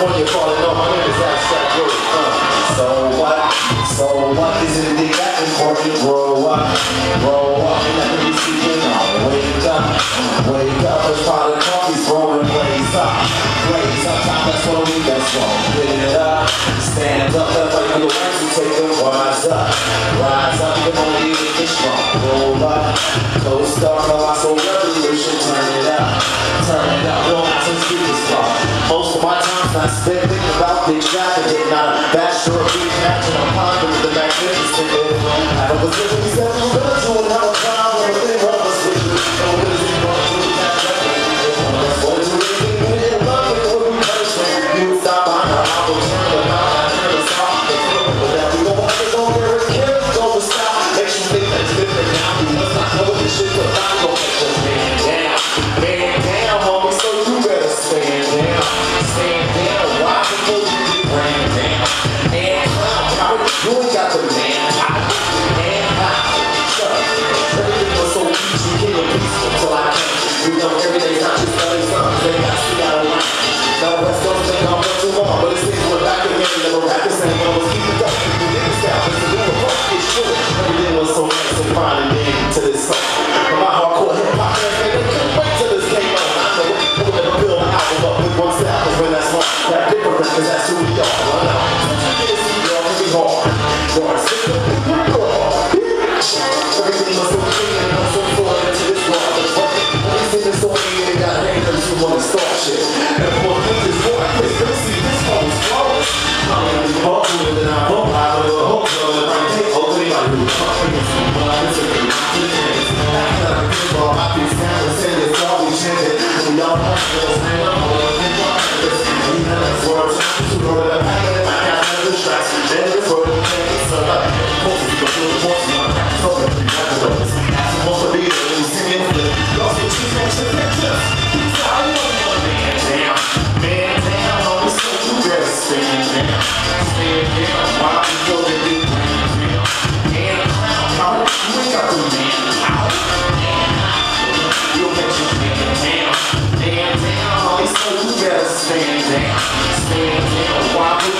California calling on. My name is Abstract Word. So what? So what? Isn't it that important? Grow up. Grow up. And never be sleeping on. Wake up. Wake up. There's pot of coffee's rolling. Blaze up. Blaze up. Time that's what we best wrong. Get it up. Stand up. That's like your rights. You take them. Rise up. Rise up. You can only get strong. Roll up. Coast up. Colossal revolution. Turn it up. Turn it up. Don't have to speak this far. Most of my time I spent thinking about things trafficking. Not a bachelor of being action. I'm pondering the magnificent. I was living these every virtual and how a time when a thing was switching. Don't really see what I'm doing. That's what it's really doing. And love it will be punishment. You would stop by now. I will turn the mouth. I never stop. But that we don't want to go where it can. Don't stop. Makes you think that's different now. You must not know what this shit's about. Don't make them man down. Man down, homie. So you better stand down. Stand down. Why? Because you get ran down. And how you ain't got the man power. And how? Shut up. Everything was so easy. King of peace until I came. You know every day's not just another song. They got to see out of line. Now West Coast think I'm much too long. But it's things we're back again. Never rap the same. I was keeping up. You didn't stop. It's a little rock. It's true. Everything was so nice and fine and then to this song. But my hardcore hip-hop fans, they couldn't wait till this came on. I know it. We're gonna build an album up with one style. Cause when that's wrong, that different. Cause that's who we are. Well, now, hard. Everything must be clean and I'm so full into this world. Everything is so mean and got haters who wanna start shit. And for this boy, please don't see this phone is flawless. I'm gonna be hopeful that I'm hopeful. I will hope so that I can take over my new fucking blood. It's a good thing. After I think all my peace down and say it's all we chanted. We all have to stand up for the thing on this. We know that's words. To go to the pack and I got the stress. Then it's for the thing. So like, most of you feel the voice in my back. So that we have to know this. That's the most of it. And we sing it with it. Y'all see two things to pictures. So I want to man down. Man down. Homie, so you better stand down. Stand down. Why you go to do man down? And how you ain't got the man out. You'll get your man down. Man down. Homie, so you better stand down. Stand down. Why